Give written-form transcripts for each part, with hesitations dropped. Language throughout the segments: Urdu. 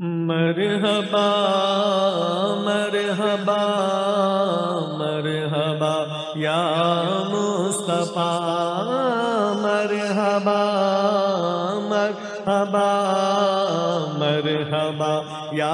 مرحبا مرحبا مرحبا یا مصطفیٰ، مرحبا مرحبا مرحبا یا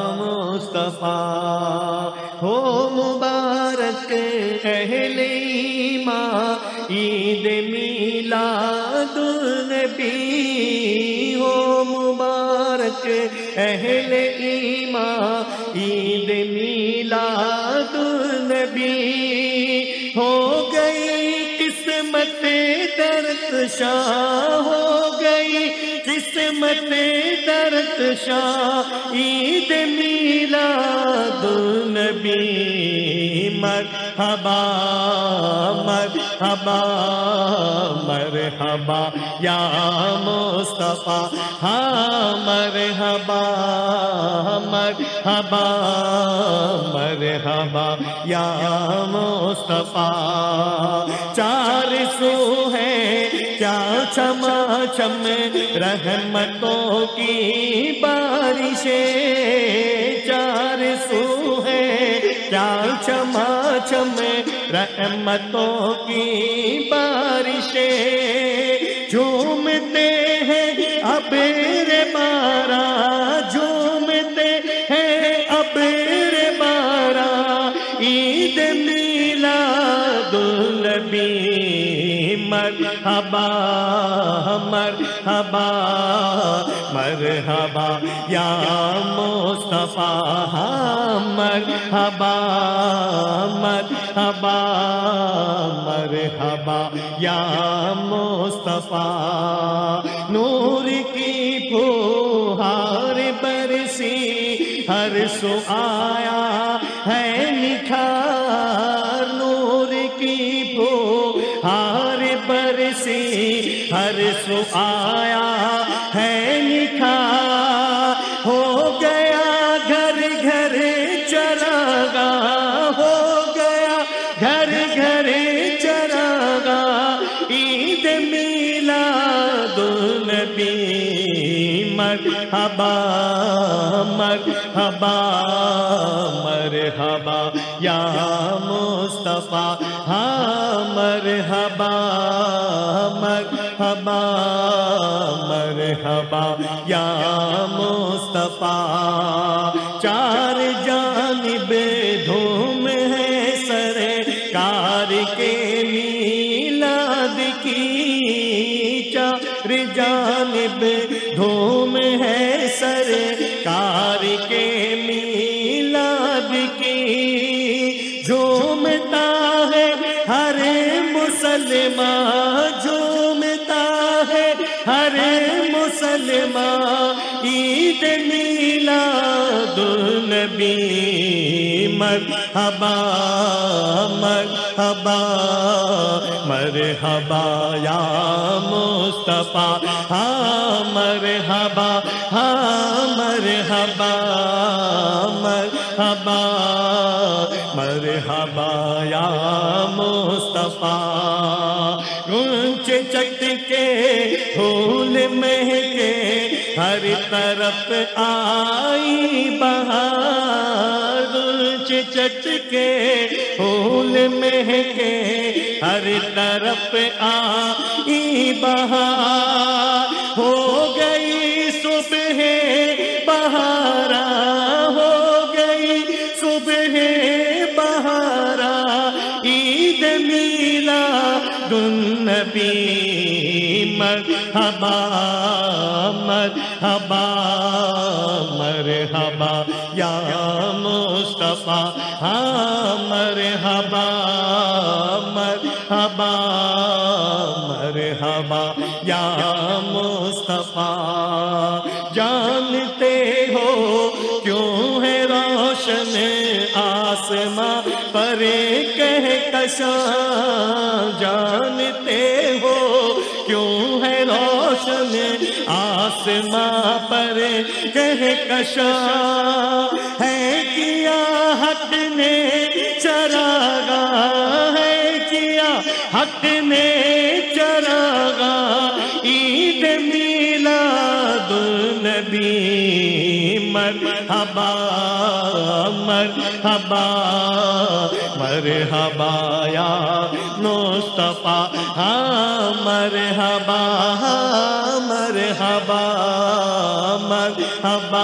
مصطفیٰ، ہو مبارک اہل ایمان عید میلاد النبی، ہو مبارک اہل ایمان عید میلاد النبی، ہو گئی قسمت درخشاں، ہو گئی قسمت درخشاں عید میلاد النبی، مرحبا مرحبا مرحبا یا مصطفیٰ، ہاں مرحبا مرحبا مرحبا یا مصطفیٰ، چار سو ہے کیا چما چم رحمتوں کی بارشیں، چار سو ہے کیا چما چم رحمتوں کی بارشیں، جھومتے ہیں ابر باران، جھومتے ہیں ابر باران عید میلاد النبی، مرحبا مرحبا مرحبا یا مصطفیٰ، مرحبا مرحبا مرحبا یا مصطفیٰ، نور کی پھوہار برسی ہر سو آیا ہے نکھار، نور کی پھوہار برسی ہر سو آیا ہے نکھار، ہو گیا گھر گھر چراغاں، ہو گیا گھر گھر چراغاں عید میلاد النبی، مرحبا مرحبا مرحبا یا مصطفیٰ، ہاں مرحبا مرحبا مرحبا یا مصطفیٰ، چار جانب دھوم ہے سرکار کے میلاد کی، چار جانب دھوم ہے سرکار کے میلاد کی، جھومتا ہے ہر مسلمان، جھومتا ہے ہر مسلمان عید میلاد النبی، مرحبا مرحبا مرحبا یا مصطفیٰ، ہاں مرحبا ہاں مرحبا مرحبا مرحبا یا مصطفیٰ، اونچ چٹ کے پھول مہکے ہر طرف آئی بہار، اونچ چٹ کے پھول مہکے ہر طرف آئی بہار، ہو گئی صبح بہاراں، ہو گئی صبح بہاراں عید میلاد النبی، مرحبا مرحبا مرحبا یا مصطفیٰ، ہاں مرحبا مرحبا مرحبا یا مصطفیٰ، جانتے ہو کیوں ہے روشن آسماں پر کہکشاں، جانتے ہو کیوں ہے روشن آسماں پر کہکشاں، ہے کیا حق نے چراغاں، ہے کیا حق نے چراغاں عید میلاد النبی، مرحبا مرحبا مرحبا یا مصطفیٰ ہاں مرحبا مرحبا مرحبا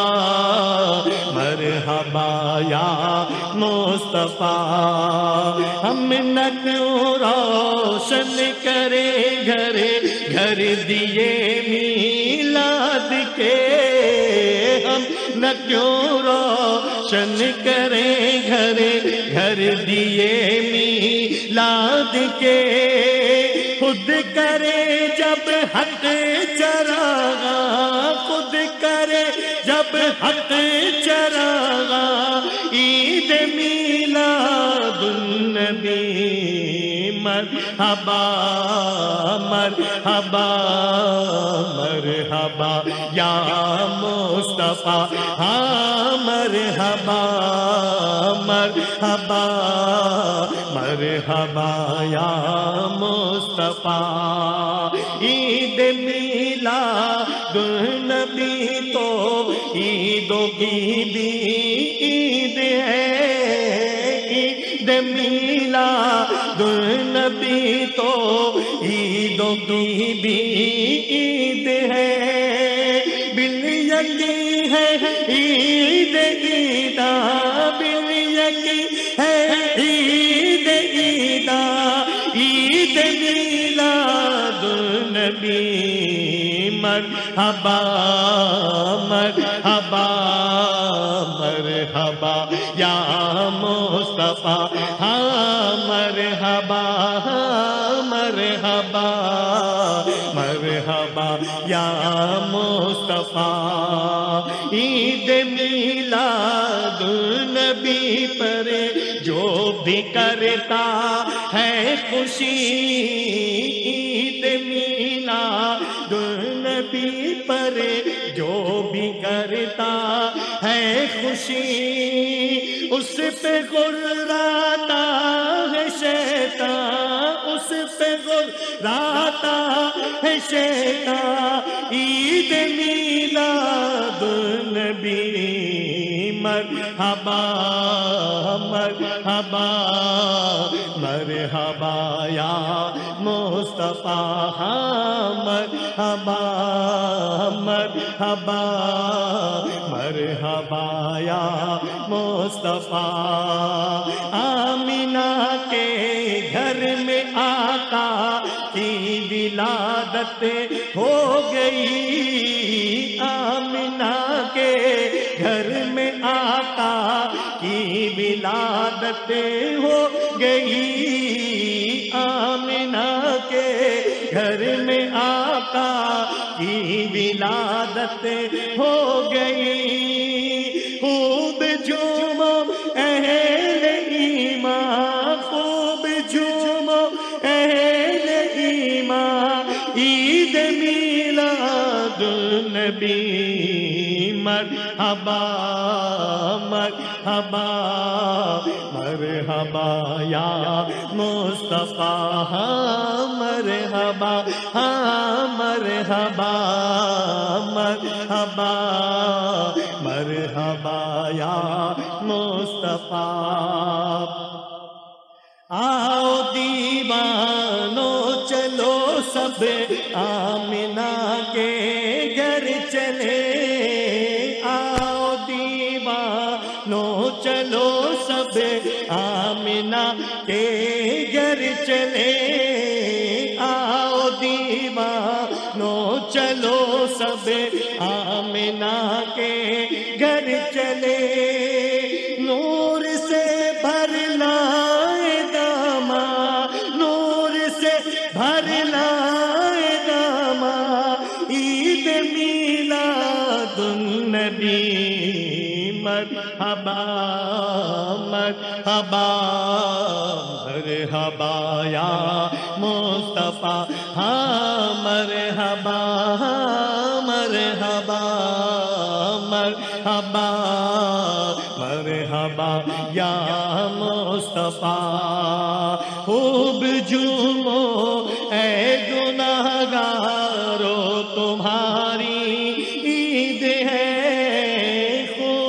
مرحبا یا مصطفیٰ ہم نہ کیوں روشن کرے گھر گھر دیے میلاد کے ہم نہ کیوں روشن کریں گھر گھر دیے میلاد کے خود کرے جب حق چراغا خود کرے جب حق چراغا عید میلاد النبی مرحبا مرحبا مرحبا یا مصطفیٰ ہاں مرحبا مرحبا مرحبا یا مصطفیٰ عید میلاد النبی تو عیدوں کی بھی عید ہے عید میلاد النبی تو عیدوں کی بھی عید ہے بالیکی ہے عید عیدا بالیکی ہے عید عیدا عید میلاد النبی مرحبا مرحبا مرحبا یا مصطفیٰ ہاں مرحبا مرحبا مرحبا یا مصطفیٰ عید میلاد النبی پر جو بھی کرتا ہے خوشی عید میلاد النبی پر جو بھی کرتا ہے خوشی اس پہ غراتا ہے شیطان اس پہ غراتا ہے شیطان عید میلاد النبی مرحبا مرحبا مرحبا یا مصطفیٰ ہاں مرحبا مرحبا مرحبا یا مصطفیٰ آمینہ کے گھر میں آقا کی ولادت ہو گئی آمینہ کے گھر میں آقا کی ولادت ہو گئی آمینہ کے گھر میں آقا کی ولادت ہو گئی خوب جھومو اہل ایمان خوب جھومو اہل ایمان عید میلاد النبی مرحبا مرحبا مرحبا یا مصطفیٰ ہاں مرحبا ہاں مرحبا مرحبا مرحبا یا مصطفیٰ آؤ دیوانو چلو سب آمنہ کے گھر چلے آؤ دیوانو چلو سب آمنہ کے گھر چلے آؤ دیوانو چلو سب آمنہ کے گھر چلے نور سے بھر لائے داما نور سے بھر لائے داما عید میلاد النبی مرحبا مرحبا مرحبا یا مصطفیٰ ہاں مرحبا مرحبا مرحبا مرحبا یا مصطفیٰ خوب جھومو اے گناہگارو تمہاری عید ہے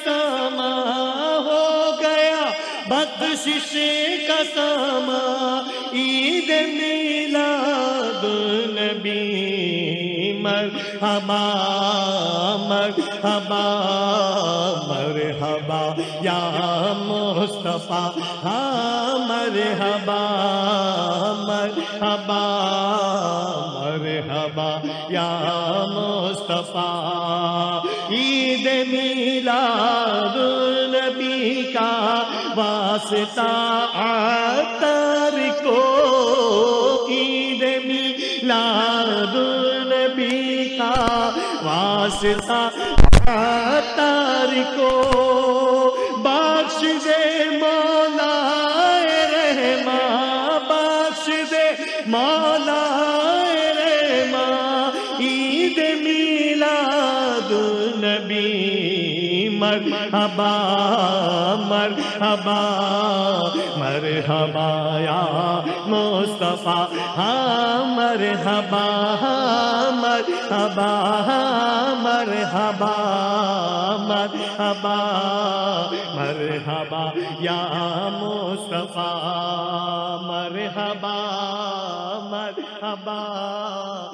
ساما ہو گیا بخشش کا ساما عید میلاد النبی مرحبا مرحبا مرحبا یا مصطفیٰ ہاں مرحبا مرحبا مرحبا یا مصطفیٰ عید میلاد النبی کا واسطہ عطر کو عید میلاد النبی کا واسطہ عطر کو بخش دے مولا رحماں بخش دے مولا رحماں عید میلاد النبی مرحبا مرحبا مرحبا یا مصطفیٰ ہاں مرحبا مرحبا مرحبا مرحبا مرحبا یا مصطفیٰ مرحبا مرحبا